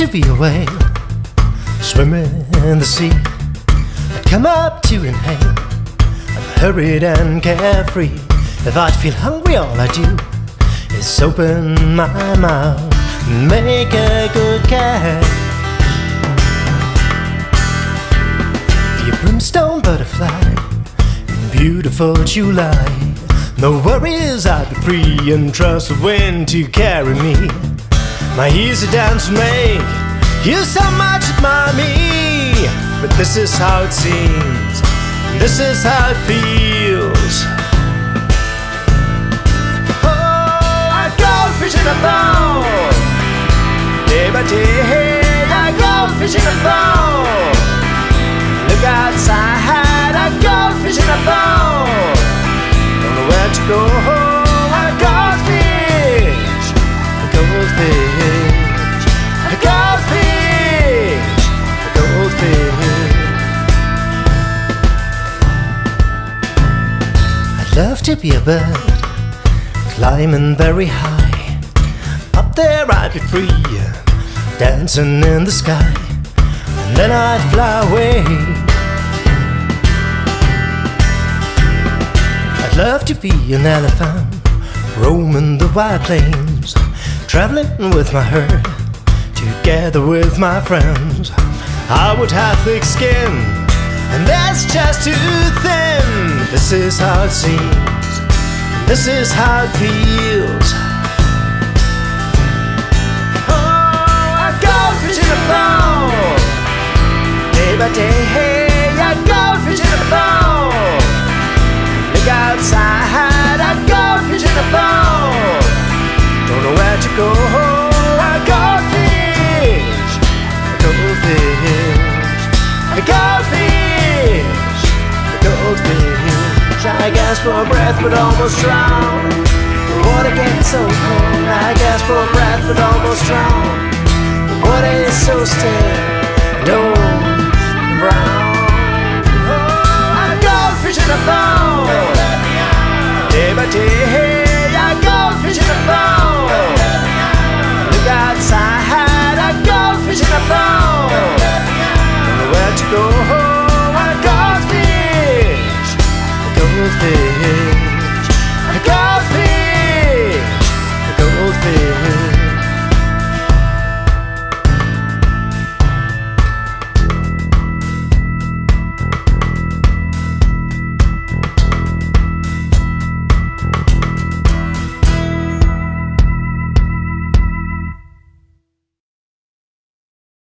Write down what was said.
to be a whale, swimming in the sea. I'd come up to inhale, I'm hurried and carefree. If I'd feel hungry, all I do is open my mouth and make a good catch. Be a brimstone butterfly in beautiful July. No worries, I'd be free and trust the wind to carry me. My easy dance make you so much admire me, but this is how it seems, this is how it feels. Oh, a goldfish in a bowl, day by day, a goldfish in a bowl. Look outside, a goldfish in a bowl. Don't know where to go, a goldfish, a goldfish, a goldfish, a goldfish. I'd love to be a bird, climbing very high. Up there I'd be free, dancing in the sky, and then I'd fly away. I'd love to be an elephant, roaming the wide plains, traveling with my herd, together with my friends. I would have thick skin, and that's just too thin. This is how it seems, this is how it feels. Oh, a goldfish in a bowl, day by day, hey, a goldfish in a bowl. Look outside, a goldfish in a bowl. Don't know where to go, a goldfish, a goldfish, a goldfish, a goldfish. I gasp for breath but almost drown. The water gets so cold, I gasp for breath but almost drown. The water is so still, don't brown. Oh, a goldfish in a bowl, day by day, a goldfish in a bowl. Look outside, a goldfish in a bowl. Don't know where to go, a goldfish, a goldfish.